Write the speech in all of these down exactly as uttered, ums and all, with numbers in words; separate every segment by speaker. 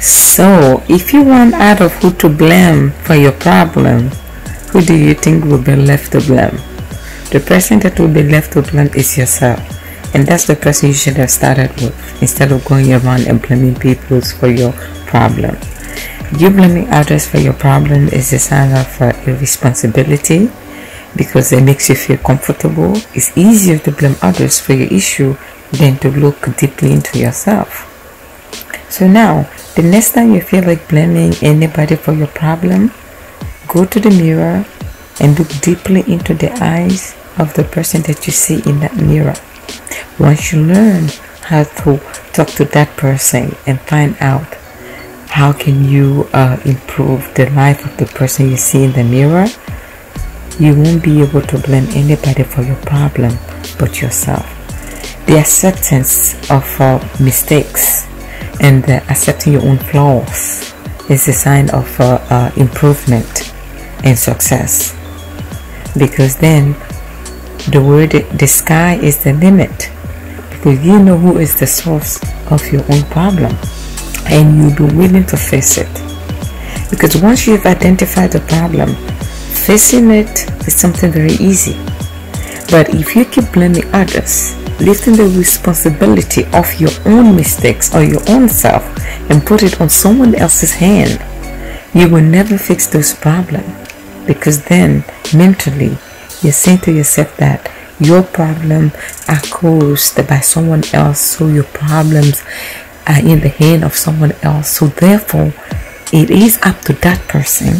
Speaker 1: So, if you run out of who to blame for your problem, who do you think will be left to blame? The person that will be left to blame is yourself. And that's the person you should have started with, instead of going around and blaming people for your problem. You blaming others for your problem is a sign of uh, irresponsibility, because it makes you feel comfortable. It's easier to blame others for your issue than to look deeply into yourself. So now, the next time you feel like blaming anybody for your problem, go to the mirror and look deeply into the eyes of the person that you see in that mirror. Once you learn how to talk to that person and find out how can you uh, improve the life of the person you see in the mirror, you won't be able to blame anybody for your problem but yourself. The acceptance of uh, mistakes and uh, accepting your own flaws is a sign of uh, uh, improvement and success, because then the word the sky is the limit, because you know who is the source of your own problem and you'll be willing to face it. Because once you've identified the problem, facing it is something very easy. But if you keep blaming others, lifting the responsibility of your own mistakes or your own self and put it on someone else's hand, you will never fix those problems, because then mentally you're saying to yourself that your problems are caused by someone else, so your problems are in the hand of someone else, so therefore it is up to that person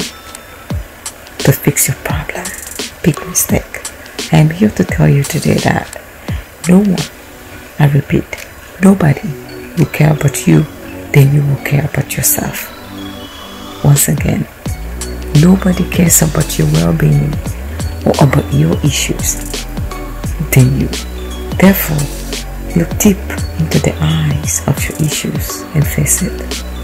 Speaker 1: to fix your problem. Big mistake. I'm here to tell you today that no one, I repeat, nobody will care about you than you will care about yourself. Once again, nobody cares about your well-being or about your issues than you. Therefore, look deep into the eyes of your issues and face it.